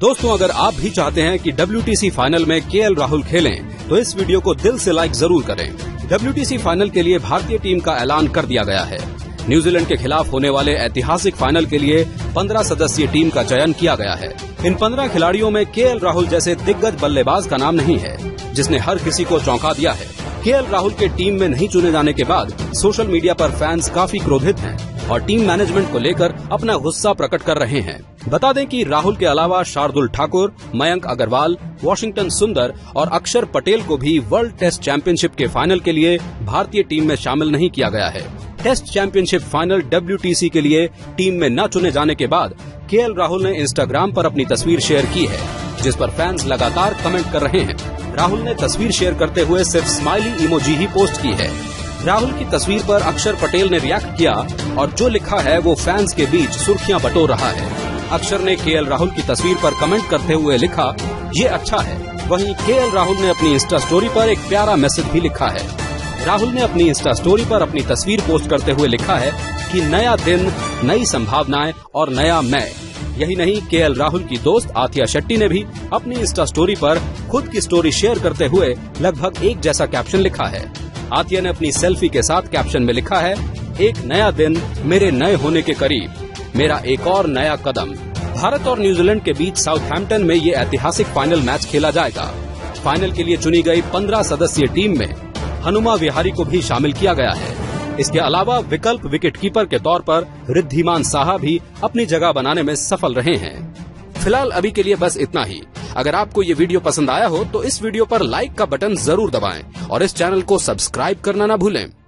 दोस्तों, अगर आप भी चाहते हैं कि WTC फाइनल में KL राहुल खेलें, तो इस वीडियो को दिल से लाइक जरूर करें। WTC फाइनल के लिए भारतीय टीम का ऐलान कर दिया गया है। न्यूजीलैंड के खिलाफ होने वाले ऐतिहासिक फाइनल के लिए 15 सदस्यीय टीम का चयन किया गया है। इन 15 खिलाड़ियों में KL राहुल जैसे दिग्गज बल्लेबाज का नाम नहीं है, जिसने हर किसी को चौंका दिया है। KL राहुल के टीम में नहीं चुने जाने के बाद सोशल मीडिया पर फैंस काफी क्रोधित हैं और टीम मैनेजमेंट को लेकर अपना गुस्सा प्रकट कर रहे हैं। बता दें कि राहुल के अलावा शार्दुल ठाकुर, मयंक अग्रवाल, वॉशिंगटन सुंदर और अक्षर पटेल को भी वर्ल्ड टेस्ट चैंपियनशिप के फाइनल के लिए भारतीय टीम में शामिल नहीं किया गया है। टेस्ट चैंपियनशिप फाइनल WTC के लिए टीम में न चुने जाने के बाद KL राहुल ने इंस्टाग्राम पर अपनी तस्वीर शेयर की है, जिस पर फैंस लगातार कमेंट कर रहे हैं। राहुल ने तस्वीर शेयर करते हुए सिर्फ स्माइली इमोजी ही पोस्ट की है। राहुल की तस्वीर पर अक्षर पटेल ने रिएक्ट किया और जो लिखा है वो फैंस के बीच सुर्खियां बटोर रहा है। अक्षर ने KL राहुल की तस्वीर पर कमेंट करते हुए लिखा, ये अच्छा है। वहीं KL राहुल ने अपनी इंस्टा स्टोरी पर एक प्यारा मैसेज भी लिखा है। राहुल ने अपनी इंस्टा स्टोरी पर अपनी तस्वीर पोस्ट करते हुए लिखा है कि नया दिन, नई संभावनाएं और नया मैं। यही नहीं, KL राहुल की दोस्त आथिया शेट्टी ने भी अपनी इंस्टा स्टोरी पर खुद की स्टोरी शेयर करते हुए लगभग एक जैसा कैप्शन लिखा है। आथिया ने अपनी सेल्फी के साथ कैप्शन में लिखा है, एक नया दिन मेरे नए होने के करीब, मेरा एक और नया कदम। भारत और न्यूजीलैंड के बीच साउथहैम्पटन में ये ऐतिहासिक फाइनल मैच खेला जाएगा। फाइनल के लिए चुनी गई 15 सदस्यीय टीम में हनुमा विहारी को भी शामिल किया गया है। इसके अलावा विकल्प विकेटकीपर के तौर पर रिद्धिमान साहा भी अपनी जगह बनाने में सफल रहे हैं। फिलहाल अभी के लिए बस इतना ही। अगर आपको ये वीडियो पसंद आया हो तो इस वीडियो पर लाइक का बटन जरूर दबाएं और इस चैनल को सब्सक्राइब करना न भूलें।